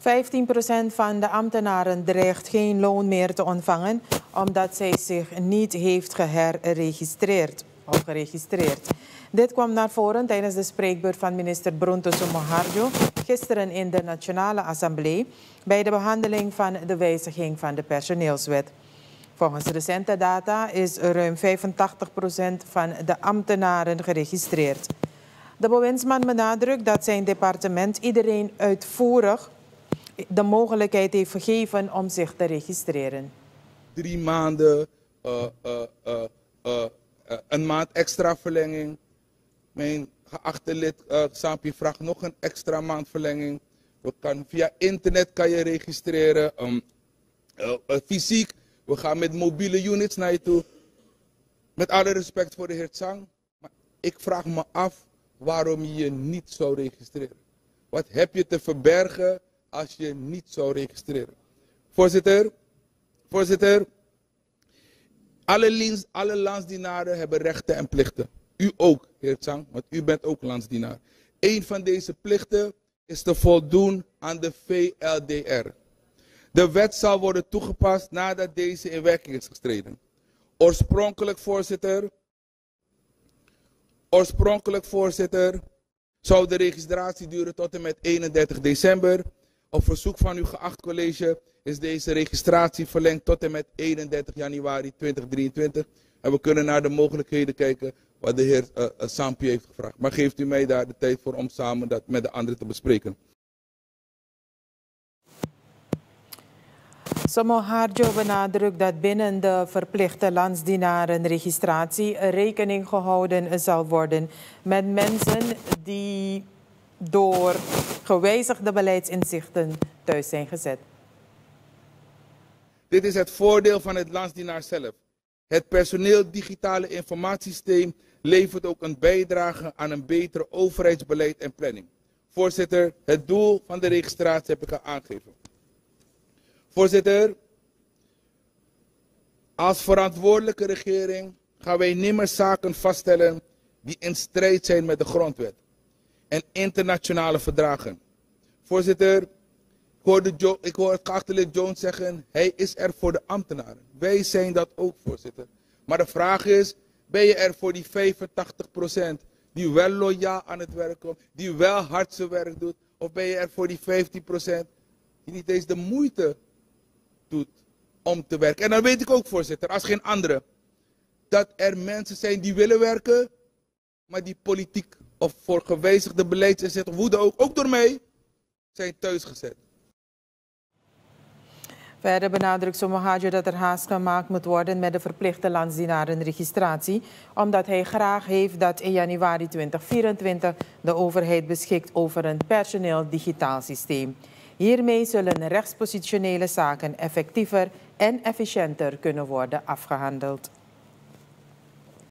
15% van de ambtenaren dreigt geen loon meer te ontvangen omdat zij zich niet heeft geregistreerd. Dit kwam naar voren tijdens de spreekbeurt van minister Bronto Somoharjo gisteren in de Nationale Assemblée bij de behandeling van de wijziging van de personeelswet. Volgens recente data is ruim 85% van de ambtenaren geregistreerd. De bewindsman benadrukt dat zijn departement iedereen uitvoerig de mogelijkheid heeft gegeven om zich te registreren. 3 maanden, een maand extra verlenging. Mijn geachte lid Sampi vraagt nog een extra maand verlenging. Via internet kan je registreren, fysiek. We gaan met mobiele units naar je toe. Met alle respect voor de heer Tsang, maar ik vraag me af waarom je je niet zou registreren. Wat heb je te verbergen als je niet zou registreren? Voorzitter, alle landsdienaren hebben rechten en plichten. U ook, heer Tsang, want u bent ook landsdienaar. Een van deze plichten is te voldoen aan de VLDR. De wet zal worden toegepast nadat deze in werking is getreden. Oorspronkelijk, voorzitter, zou de registratie duren tot en met 31 december. Op verzoek van uw geacht college is deze registratie verlengd tot en met 31 januari 2023. En we kunnen naar de mogelijkheden kijken wat de heer Sampi heeft gevraagd. Maar geeft u mij daar de tijd voor om samen dat met de anderen te bespreken. Somoharjo benadrukt dat binnen de verplichte landsdienarenregistratie rekening gehouden zal worden met mensen die door gewijzigde beleidsinzichten thuis zijn gezet. Dit is het voordeel van het landsdienaar zelf. Het personeel digitale informatiesysteem levert ook een bijdrage aan een betere overheidsbeleid en planning. Voorzitter, het doel van de registratie heb ik al aangegeven. Voorzitter, als verantwoordelijke regering gaan wij nimmer zaken vaststellen die in strijd zijn met de grondwet en internationale verdragen. Voorzitter, ik hoor het geachte lid Jones zeggen, hij is er voor de ambtenaren. Wij zijn dat ook, voorzitter. Maar de vraag is, ben je er voor die 85% die wel loyaal aan het werk komt, die wel hard zijn werk doet, of ben je er voor die 15% die niet eens de moeite doet om te werken? En dan weet ik ook, voorzitter, als geen andere, dat er mensen zijn die willen werken, maar die politiek of voor gewijzigde beleidsinzichten, of hoe dan ook door mij, zijn thuisgezet. Verder benadrukt Somoharjo dat er haast gemaakt moet worden met de verplichte landsdienarenregistratie, omdat hij graag heeft dat in januari 2024 de overheid beschikt over een personeel digitaal systeem. Hiermee zullen rechtspositionele zaken effectiever en efficiënter kunnen worden afgehandeld.